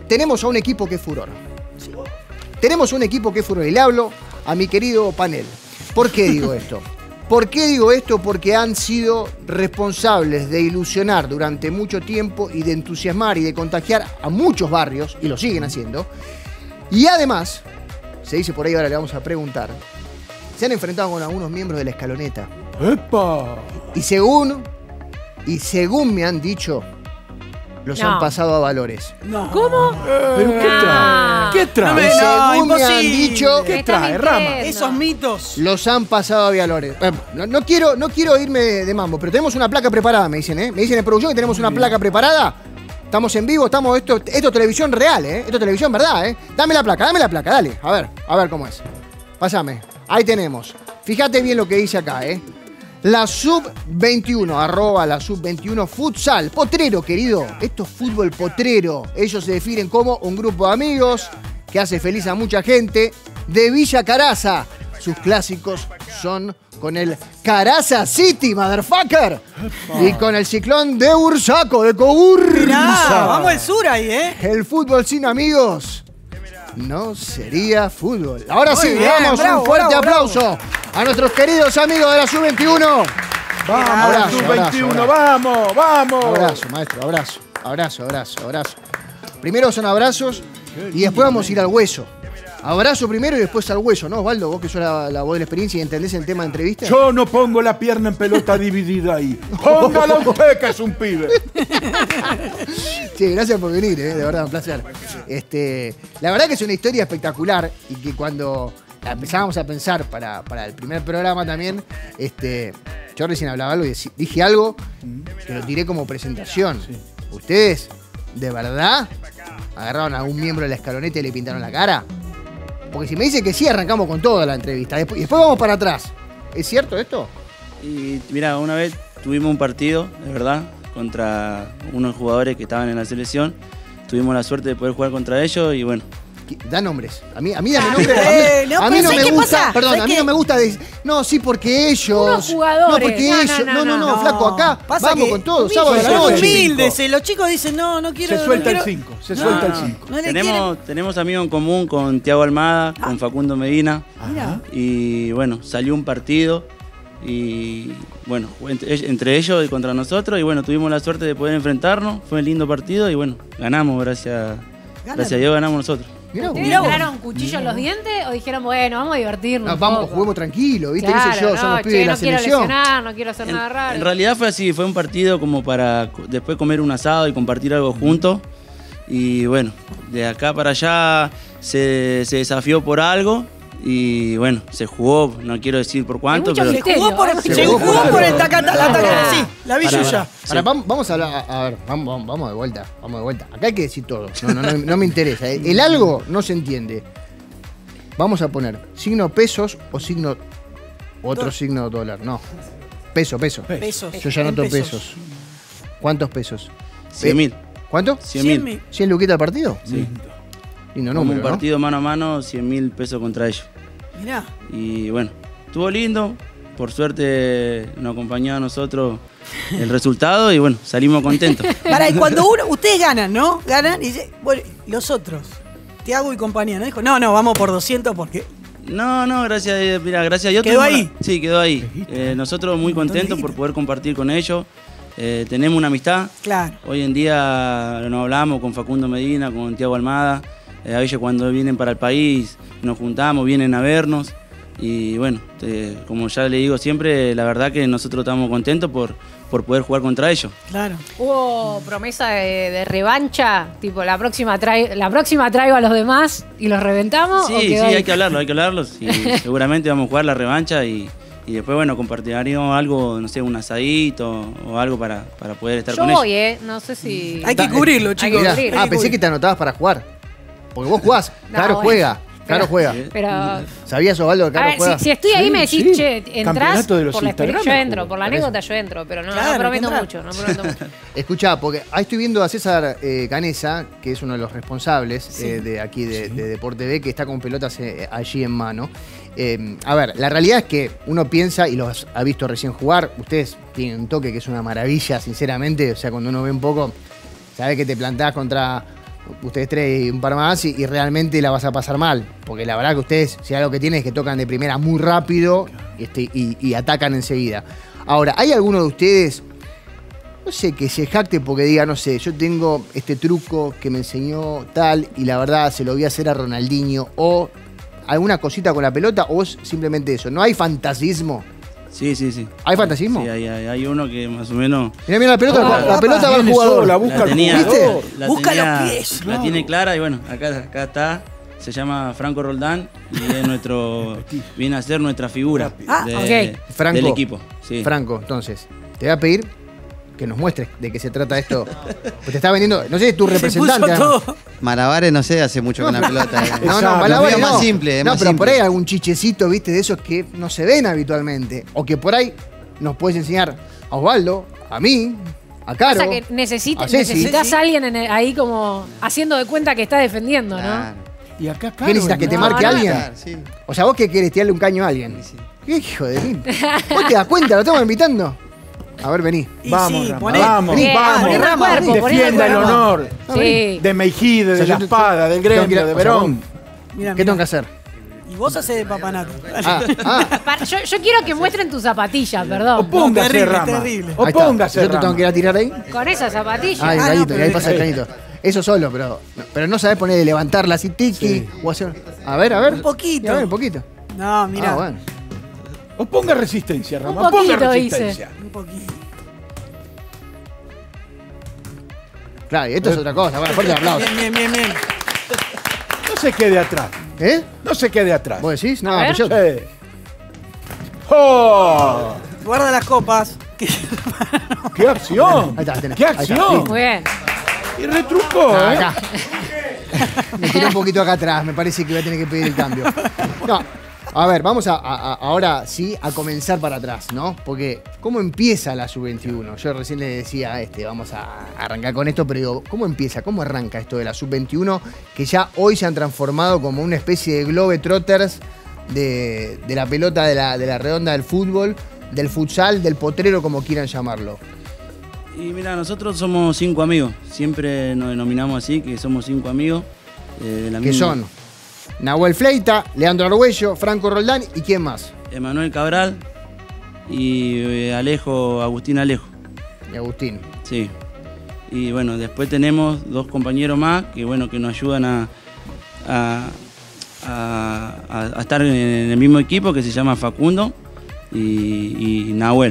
tenemos a un equipo que es furor. Tenemos un equipo que es furor. Y le hablo a mi querido panel. ¿Por qué digo esto? ¿Por qué digo esto? Porque han sido responsables de ilusionar durante mucho tiempo y de entusiasmar y de contagiar a muchos barrios, y lo siguen haciendo. Y además, se dice por ahí, ahora le vamos a preguntar, se han enfrentado con algunos miembros de la escaloneta. ¡Epa! Y según me han dicho, los han pasado a valores. No. ¿Cómo? ¿Pero qué trae? ¿Qué trae? Según me han dicho, ¿Qué trae, Rama? Esos mitos. los han pasado a valores. No quiero irme de mambo, pero tenemos una placa preparada, me dicen, ¿eh? Me dicen en producción que tenemos una placa preparada. Estamos en vivo, esto es televisión real, ¿eh? Esto es televisión verdad, ¿eh? Dame la placa, dale. A ver cómo es. Pásame. Ahí tenemos. Fíjate bien lo que dice acá, ¿eh? La sub-21, @ la sub-21 futsal. Potrero, querido. Esto es fútbol potrero. Ellos se definen como un grupo de amigos que hace feliz a mucha gente de Villa Caraza. Sus clásicos son con el Caraza City, motherfucker. Y con el Ciclón de Bursaco, de Cobursa. Mirá, vamos al sur ahí, ¿eh? El fútbol sin amigos no sería fútbol. Ahora Muy sí, bien, damos bravo, un fuerte bravo, aplauso a nuestros queridos amigos de la sub-21. ¡Vamos, Abrazo, sub-21! abrazo. ¡Vamos! Abrazo, maestro, abrazo. Primero son abrazos y después vamos a ir al hueso. Abrazo primero y después al hueso, ¿no, Osvaldo? Vos que sos la voz de la experiencia y entendés el tema de entrevista. Yo no pongo la pierna en pelota dividida ahí. Póngala usted, que es un pibe. Sí, gracias por venir, de verdad, un placer. La verdad que es una historia espectacular y que cuando la empezábamos a pensar para el primer programa también, yo recién hablaba algo y dije algo que lo tiré como presentación. Sí. ¿Ustedes, de verdad, agarraron a un miembro de la escaloneta y le pintaron la cara? Porque si me dice que sí, arrancamos con toda la entrevista. Después vamos para atrás. ¿Es cierto esto? Y mira, una vez tuvimos un partido, de verdad, contra unos jugadores que estaban en la selección. Tuvimos la suerte de poder jugar contra ellos y bueno. Da nombres. A mí dame nombres. A mí pero no ¿sabes me qué gusta. pasa? Perdón, ¿Sabes a mí qué? no me gusta decir. No, sí, porque ellos. Unos jugadores. No, porque No, ellos. no, Flaco, acá. Pasa Vamos que con todo. Sábado a la son noche. humildes, los chicos dicen, no quiero. Se suelta no el quiero- 5. Se suelta el 5. No le quieren. Tenemos amigos en común con Tiago Almada, con Facundo Medina. Mira. Y bueno, salió un partido y bueno, entre ellos y contra nosotros. Y bueno, tuvimos la suerte de poder enfrentarnos. Fue un lindo partido y bueno, ganamos, gracias a Dios ganamos nosotros. Mirá vos. ¿Ustedes tiraron cuchillo en los dientes o dijeron, bueno, vamos a divertirnos? No, vamos, un poco? juguemos tranquilo, ¿viste? Claro, Qué sé yo, son los che, pibes de la no quiero selección. lesionar, no quiero hacer nada raro. En realidad fue así, fue un partido como para después comer un asado y compartir algo juntos. Y bueno, de acá para allá se desafió por algo y bueno, se jugó, no quiero decir por cuánto, mucho pero misterio. Se jugó por el tacata, sí, la billulla. Ahora, vamos a hablar, a ver, vamos de vuelta, Acá hay que decir todo, no me interesa. El algo no se entiende. Vamos a poner signo pesos o signo, otro signo dólar, no. Peso. Pesos. Yo ya en noto pesos. ¿Cuántos pesos? 100.000. ¿Cuánto? 100.000. ¿100 luquitas al partido? Sí. Lindo Como número, un partido mano a mano, 100.000 pesos contra ellos. Mirá. Y bueno, estuvo lindo. Por suerte nos acompañó a nosotros el resultado y bueno, salimos contentos. Para, y cuando ustedes ganan, ¿no? Ganan y dicen, bueno, los otros, Tiago y compañía, ¿no? Dijo, no, vamos por 200 porque. No, gracias a Dios. Mira, gracias a Dios. ¿Quedó tenemos ahí? Sí, quedó ahí. Nosotros muy contentos por poder compartir con ellos. Tenemos una amistad. Claro. Hoy en día nos hablamos con Facundo Medina, con Tiago Almada. A veces cuando vienen para el país nos juntamos, vienen a vernos. Y bueno, como ya le digo siempre, la verdad que nosotros estamos contentos por poder jugar contra ellos. Claro. ¿Hubo promesa de revancha? Tipo, la próxima traigo a los demás y los reventamos. ¿o Sí, quedó ahí? hay que hablarlo. Y seguramente vamos a jugar la revancha y después, bueno, compartiremos algo, no sé, un asadito o algo para poder estar Yo con voy, ellos. No sé si. Hay que cubrirlo, chicos. Mirá, Hay que pensé que te anotabas para jugar. Porque vos jugás. No, Claro, bueno. juega. Claro, juega. Pero. ¿Sabías, Osvaldo, que A Caro ver, juega? si estoy ahí me decís, Sí. che, entrás Campeonato de los por la experiencia, yo Instagram, entro, por la anécdota yo entro, pero no, Claro, no prometo entra. mucho, no prometo mucho. Escuchá, porque ahí estoy viendo a César Canesa, que es uno de los responsables de aquí de Deporte B, que está con pelotas allí en mano. A ver, la realidad es que uno piensa, y los ha visto recién jugar, ustedes tienen un toque que es una maravilla, sinceramente. O sea, cuando uno ve un poco, sabés que te plantás contra ustedes tres y un par más, y realmente la vas a pasar mal. Porque la verdad que ustedes, si algo que tienen es que tocan de primera muy rápido y atacan enseguida. Ahora, ¿hay alguno de ustedes, no sé, que se jacte porque diga, no sé, yo tengo este truco que me enseñó tal y la verdad se lo voy a hacer a Ronaldinho, o alguna cosita con la pelota, o es simplemente eso? ¿No hay fantasismo? Sí, sí, sí. ¿Hay fantasismo? Sí, hay uno que más o menos... Mira, la pelota, la pelota va al Viene jugador. sola, busca al tenía, jugador. Busca los pies, La tiene clara y bueno, acá está. Se llama Franco Roldán y es viene a ser nuestra figura ok. Franco, del equipo. Sí. Franco, entonces, te voy a pedir que nos muestres de qué se trata esto. Pues te está vendiendo, no sé, tu representante. Se puso todo. Malabares no sé, hace mucho con la pelota. No, Exacto. malabares Es no. más simple, es no, más pero por simple. ahí algún chichecito, viste, de esos que no se ven habitualmente. O que por ahí nos puedes enseñar a Osvaldo, a mí, a Caro. O sea que necesitas a Ceci. a alguien ahí como haciendo de cuenta que está defendiendo, ¿no? Claro. Y acá, ¿Qué necesitas, que te No, marque no, alguien? Claro, sí. O sea, vos que querés tirarle un caño a alguien. ¿Qué hijo de mí? ¿Vos te das cuenta? ¿Lo estamos invitando? A ver, vení. Y Vamos, sí, Rama, poné- vamos, Vení, vamos. poné el cuerpo, poné el Defienda el cuerpo. honor Sí. de Meijide, O de sea, la yo espada, del tengo que ir a- gremio, de o sea, Verón. Mirá, ¿Qué mirá. tengo que hacer? Y vos hacés de papanato. Yo quiero que muestren tus zapatillas, perdón. Opóngase, terrible, Rama. terrible. Ahí está. Opóngase, ¿Yo te tengo Rama. que ir a tirar ahí? Con esas zapatillas. Ah, el no, gallito, pero y ahí pasa el ahí. cañito. Eso solo, pero no sabés poner de levantarla así, tiki, o hacer... A ver. Un poquito. A ver, un poquito. No, mirá. Ah, bueno. Oponga resistencia, Rama. Un poquito Oponga hice. resistencia. Un poquito. Claro, y esto es otra cosa. Bueno, fuerte el aplauso. Bien. No se quede atrás. ¿Eh? No se quede atrás. ¿Vos decís? No, A ver. pero yo... Sí. ¡Oh! Guarda las copas. Que- ¡Qué acción! Ahí está, tenés. ¡Qué Ahí está, acción! Muy bien. Y retrucó, Ah, ¿eh? acá. Me tiré un poquito acá atrás, me parece que voy a tener que pedir el cambio. No, a ver, vamos ahora sí a comenzar para atrás, ¿no? Porque, ¿cómo empieza la Sub-21? Yo recién le decía a vamos a arrancar con esto, pero digo, ¿cómo empieza? ¿Cómo arranca esto de la Sub-21? Que ya hoy se han transformado como una especie de globetrotters de la pelota de la redonda del fútbol, del futsal, del potrero, como quieran llamarlo. Y mira, nosotros somos 5 amigos. Siempre nos denominamos así, que somos 5 amigos. De la Que misma- son Nahuel Fleita, Leandro Arguello, Franco Roldán y ¿quién más? Emanuel Cabral y Agustín Alejo. Y Agustín. Sí. Y bueno, después tenemos 2 compañeros más que bueno, que nos ayudan a estar en el mismo equipo, que se llama Facundo y Nahuel.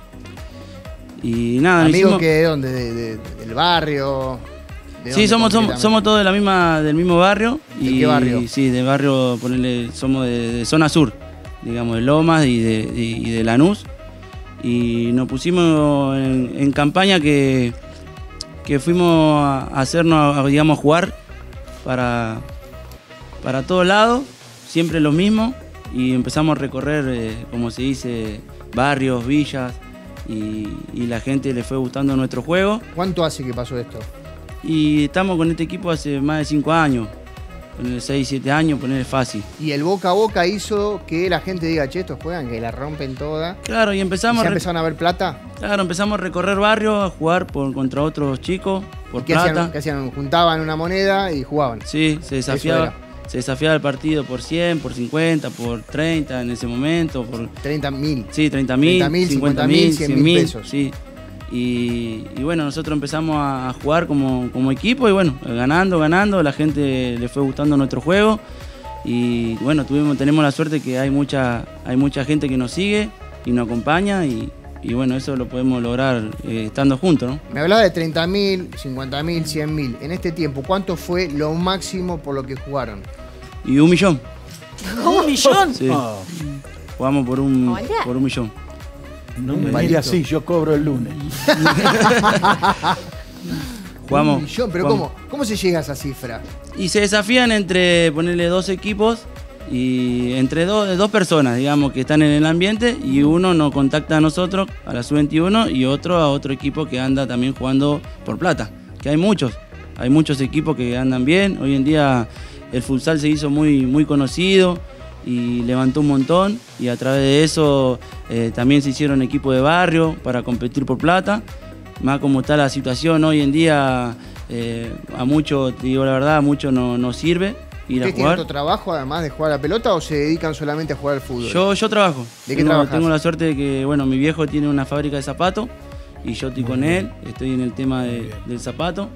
Y nada, nos ¿Amigos hicimos- que de dónde? ¿Del barrio? ¿De Sí, dónde somos concretamente? todos del mismo barrio. ¿De qué barrio? Sí, del barrio, somos de zona sur, digamos, de Lomas y de Lanús. Y nos pusimos en campaña que fuimos a hacernos, digamos, jugar para todos lados, siempre lo mismo. Y empezamos a recorrer, como se dice, barrios, villas. Y la gente le fue gustando nuestro juego. ¿Cuánto hace que pasó esto? Y estamos con este equipo hace más de 5 años. Con 6, 7 años, ponerle fácil. Y el boca a boca hizo que la gente diga, che, estos juegan, que la rompen toda. Claro, y ¿Y empezamos, ¿Se empezaron a ver plata? empezamos a recorrer barrios, a jugar contra otros chicos, por ¿Qué plata. hacían? ¿Qué hacían? Juntaban una moneda y jugaban. Sí, era. se desafiaba el partido por 100, por 50, por 30 en ese momento, por 30.000. sí, 30.000, 50.000, 50.000, 100.000 pesos. Sí. Y bueno, nosotros empezamos a jugar como equipo y bueno, ganando, la gente le fue gustando nuestro juego y bueno, tenemos la suerte que hay mucha gente que nos sigue y nos acompaña y bueno, eso lo podemos lograr estando juntos, ¿no? Me hablaba de 30.000, 50.000, 100.000. En este tiempo, ¿cuánto fue lo máximo por lo que jugaron? Y 1 millón, ¿Cómo un millón? sí. Ah, Jugamos por Hola. un millón. no me mire así, yo cobro el lunes. Jugamos. 1 millón, pero jugamos. ¿cómo se llega a esa cifra? Y se desafían entre ponerle 2 equipos y entre dos personas, digamos, que están en el ambiente y uno nos contacta a nosotros, a la Sub-21, y otro a otro equipo que anda también jugando por plata, que hay muchos equipos que andan bien. Hoy en día el futsal se hizo muy conocido y levantó un montón y a través de eso también se hicieron equipos de barrio para competir por plata. Más como está la situación hoy en día A muchos, te digo la verdad, a muchos no sirve ir a ¿Ustedes tienen jugar. otro trabajo además de jugar a la pelota o se dedican solamente a jugar al fútbol? Yo trabajo. ¿De qué trabajas? Tengo la suerte de que, bueno, mi viejo tiene una fábrica de zapatos y yo estoy con él, estoy en el tema del zapato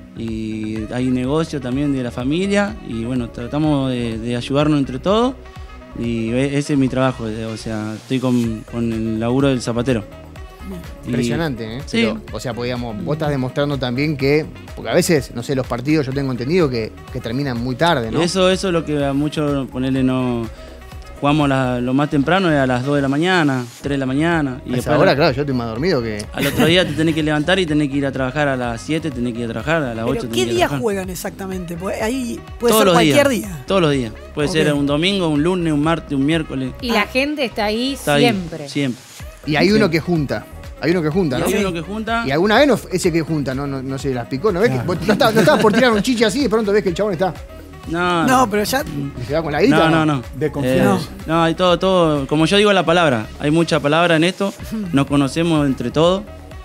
y hay negocio también de la familia y bueno, tratamos de ayudarnos entre todos y ese es mi trabajo, o sea, estoy con el laburo del zapatero. Impresionante, ¿eh? Sí. Pero, o sea, podíamos, vos estás demostrando también que, porque a veces, no sé, los partidos yo tengo entendido que terminan muy tarde, ¿no? Eso es lo que a muchos, ponerle, no jugamos lo más temprano, es a las 2 de la mañana, 3 de la mañana. Y A esa después hora, claro, yo estoy más dormido que... al otro día te tenés que levantar y tenés que ir a trabajar a las 7, tenés que ir a trabajar a las 8. ¿Pero tenés qué que ir a día trabajar. juegan exactamente? Porque ahí puede Todos ser los cualquier días, día. Todos los días. Puede Ok. ser un domingo, un lunes, un martes, un miércoles. Y la gente está ahí Está siempre. ahí, siempre. Y hay uno que junta. Hay uno que junta, Y ¿no? hay uno que junta. Y alguna vez ese que junta, no se las picó, ¿no ves? Que vos no estabas por tirar un chiche así y de pronto ves que el chabón está. No, pero ya. Y se va con la guita. No. De confianza. No, hay todo. Como yo digo la palabra, hay mucha palabra en esto. Nos conocemos entre todos.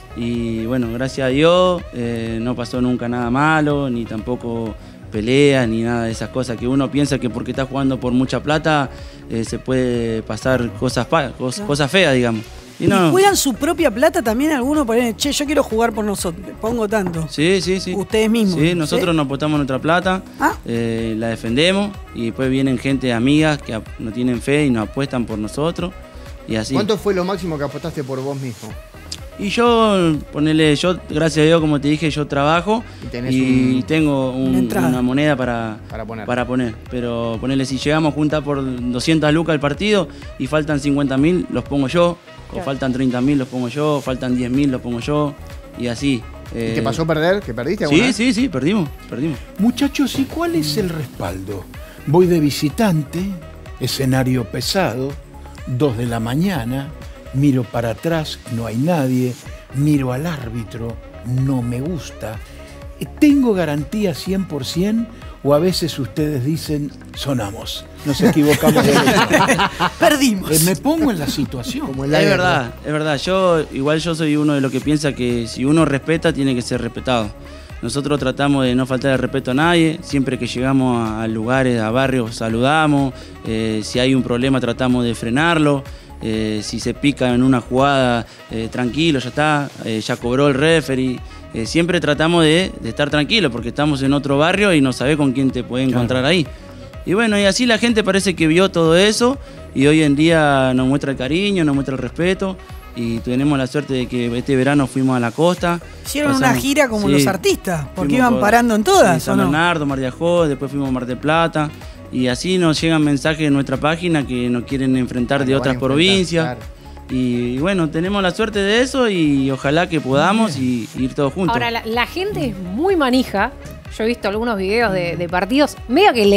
Y bueno, gracias a Dios no pasó nunca nada malo, ni tampoco peleas, ni nada de esas cosas que uno piensa que porque está jugando por mucha plata se puede pasar cosas feas, digamos. Y no. ¿Y cuidan su propia plata también algunos? Ponen, che, yo quiero jugar por nosotros, pongo tanto. Sí. Ustedes mismos. Sí, nosotros nos apostamos nuestra plata, Ah. la defendemos y después vienen gente amigas que no tienen fe y nos apuestan por nosotros y así. ¿Cuánto fue lo máximo que apostaste por vos mismo? Y yo, gracias a Dios, como te dije, yo trabajo Y tenés y tengo Una entrada. una moneda para poner. Pero ponele, si llegamos a juntar por 200 lucas el partido y faltan 50.000, los pongo yo. O Claro. faltan 30.000, los pongo yo. Faltan 10.000, los pongo yo. Y así. ¿Y te pasó a perder? ¿Que perdiste alguna vez? Sí, perdimos. Muchachos, ¿y cuál es el respaldo? Voy de visitante, escenario pesado, 2 de la mañana, miro para atrás, no hay nadie, miro al árbitro, no me gusta. ¿Tengo garantía 100% o a veces ustedes dicen, sonamos, nos equivocamos de letra? Perdimos. Me pongo en la situación. Como Es verdad. Yo soy uno de los que piensa que si uno respeta, tiene que ser respetado. Nosotros tratamos de no faltar el respeto a nadie, siempre que llegamos a lugares, a barrios, saludamos, si hay un problema tratamos de frenarlo, si se pica en una jugada, tranquilo, ya está, ya cobró el referee. Siempre tratamos de estar tranquilos porque estamos en otro barrio y no sabés con quién te puede encontrar ahí. Y bueno, y así la gente parece que vio todo eso y hoy en día nos muestra el cariño, nos muestra el respeto y tenemos la suerte de que este verano fuimos a la costa. Hicieron una gira como los artistas, porque iban por- parando en todas, sí, San ¿o no? Bernardo, Mar de Ajó, después fuimos a Mar del Plata y así nos llegan mensajes de nuestra página que nos quieren enfrentar de Lo van a otras enfrentar, provincias. claro. Y bueno, tenemos la suerte de eso y ojalá que podamos y ir todos juntos. Ahora, la gente es muy manija. Yo he visto algunos videos de partidos, medio que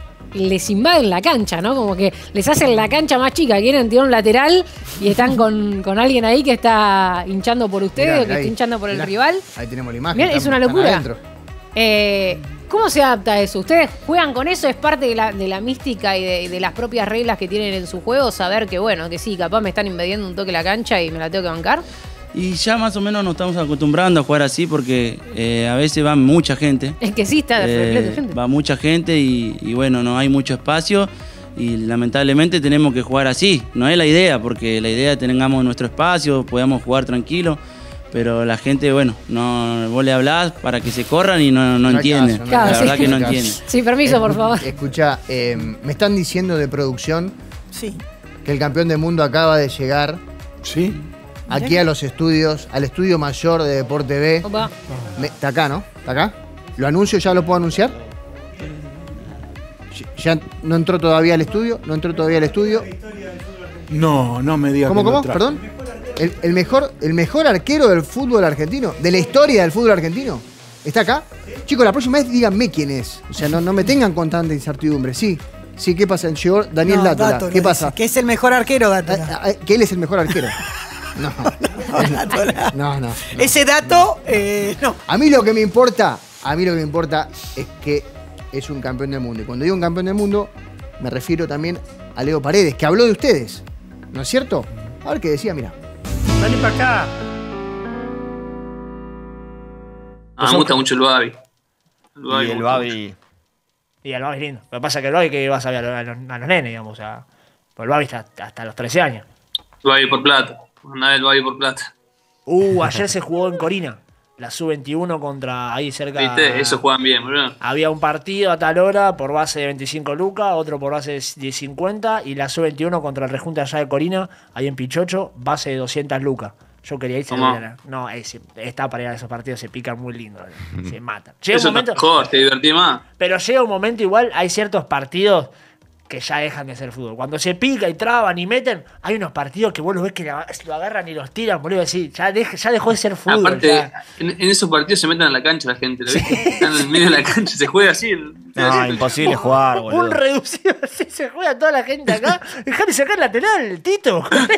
les invaden la cancha, ¿no? Como que les hacen la cancha más chica, quieren tirar un lateral y están con alguien ahí que está hinchando por ustedes Mirá, o que ahí, está hinchando por el mirá. rival. Ahí tenemos la imagen. Mirá, es están- una están locura. adentro. ¿Cómo se adapta a eso? ¿Ustedes juegan con eso? ¿Es parte de la mística y de las propias reglas que tienen en su juego? Saber que, bueno, que sí, capaz me están invadiendo un toque la cancha y me la tengo que bancar. Y ya más o menos nos estamos acostumbrando a jugar así porque a veces va mucha gente. Es que sí, está repleto de gente. Va mucha gente y bueno, no hay mucho espacio y lamentablemente tenemos que jugar así. No es la idea, porque la idea es que tengamos nuestro espacio, podamos jugar tranquilo, pero la gente, bueno, vos le hablás para que se corran y no No hay entiende. caso, Claro, La sí. verdad que no caso. entiende. Sí, permiso, por favor. Escucha, me están diciendo de producción Sí. que el campeón del mundo acaba de llegar ¿Sí? aquí a los estudios, al estudio mayor de Deporte B. Opa. Está acá, ¿no? ¿Está acá? ¿Lo anuncio? ¿Ya lo puedo anunciar? ¿Ya no entró todavía al estudio? ¿No entró todavía al estudio? No me digas que ¿Cómo? lo trajo. Perdón. ¿El mejor arquero del fútbol argentino? ¿De la historia del fútbol argentino? ¿Está acá? Chicos, la próxima vez díganme quién es. O sea, no me tengan con tanta incertidumbre. Sí, qué pasa. Llegó Daniel No, Dátola. Dátola ¿Qué dice, pasa? Que es el mejor arquero, Dátola. Que él es el mejor arquero. No. Ese dato, no. A mí lo que me importa es que es un campeón del mundo. Y cuando digo un campeón del mundo, me refiero también a Leo Paredes, que habló de ustedes. ¿No es cierto? A ver qué decía, mira. Vení para acá. Me gusta mucho el Babi. Y el Babi. Y el Babi es lindo. Lo que pasa es que el Babi que vas a ver a los nenes, digamos. O sea, el Babi está hasta los 13 años. El Babi por plata. Andá el Babi por plata. Ayer se jugó en Corina. La sub-21 contra ahí cerca. ¿Viste? Eso juegan bien, bro. Había un partido a tal hora por base de 25 lucas, otro por base de 50 y la sub-21 contra el rejunte allá de Corina, ahí en Pichocho, base de 200 lucas. Yo quería irse. No, está para ir a esos partidos, se pican muy lindo, se matan. Llega eso un momento, mejor, te divertí más. Pero llega un momento igual, hay ciertos partidos que ya dejan de ser fútbol. Cuando se pica y traban y meten, hay unos partidos que vos los ves que lo agarran y los tiran, boludo, así, ya dejó de ser fútbol. Aparte, en esos partidos se meten a la cancha la gente, ¿lo viste? Están en medio de la cancha, se juega así. No, imposible jugar, boludo. Un reducido así, se juega toda la gente acá. Dejá de sacar lateral, Tito.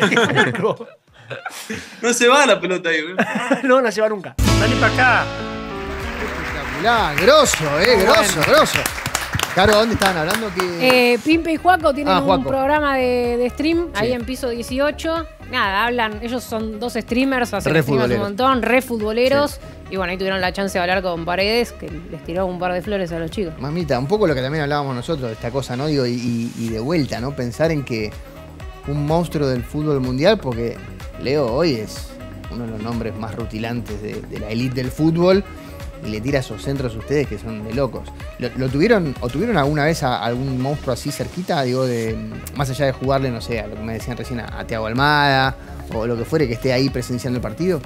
No se va la pelota ahí, güey. No se va nunca. Vení para acá. Espectacular, grosso. Claro, ¿dónde estaban hablando? Que Pimpe y Juaco tienen un Juaco. programa de stream ahí Sí. en piso 18. Nada, hablan, ellos son 2 streamers, hacen Re streamers un futboleros. montón, re futboleros. Y bueno, ahí tuvieron la chance de hablar con Paredes, que les tiró un par de flores a los chicos. Mamita, un poco lo que también hablábamos nosotros de esta cosa, ¿no? Digo, y de vuelta, ¿no? Pensar en que un monstruo del fútbol mundial, porque Leo hoy es uno de los nombres más rutilantes de la elite del fútbol, y le tira esos centros a ustedes que son de locos. ¿Lo tuvieron o tuvieron alguna vez a algún monstruo así cerquita? Digo, más allá de jugarle, no sé, a lo que me decían recién, a Thiago Almada, o lo que fuere, que esté ahí presenciando el partido.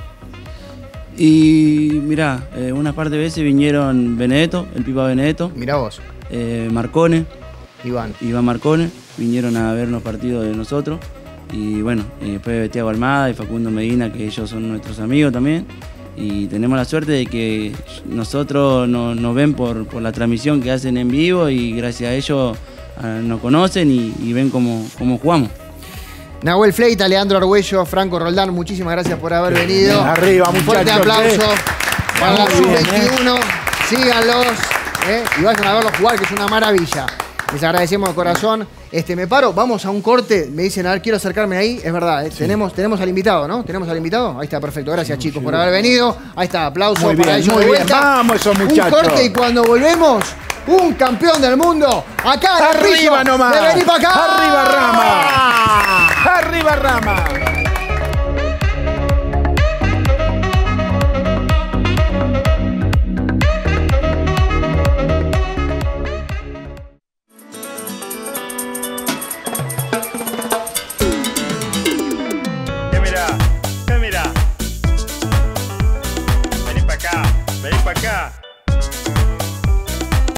Y mirá, unas par de veces vinieron Benedetto, el Pipa Benedetto, Mirá vos, Marcone, Iván. Marcone, vinieron a ver unos partidos de nosotros. Y bueno, después Thiago Almada y Facundo Medina, que ellos son nuestros amigos también. Y tenemos la suerte de que nosotros nos ven por la transmisión que hacen en vivo y gracias a ellos nos conocen y ven cómo jugamos. Nahuel Fleita, Leandro Argüello, Franco Roldán, muchísimas gracias por haber venido. Arriba, Un fuerte muchachos, aplauso para la Muy bien, sub-21. Síganlos y vayan a verlos jugar, que es una maravilla. Les agradecemos de corazón. Me paro, vamos a un corte. Me dicen, a ver, quiero acercarme ahí. Es verdad, sí. tenemos al invitado, ¿no? ¿Tenemos al invitado? Ahí está, perfecto. Gracias, chicos, por haber venido. Ahí está, aplauso Muy para bien, ellos muy de bien. vuelta. Vamos esos muchachos. Un corte y cuando volvemos, un campeón del mundo. Acá en el piso Arriba nomás. de Vení Pa' Acá. Arriba Rama. Arriba Rama.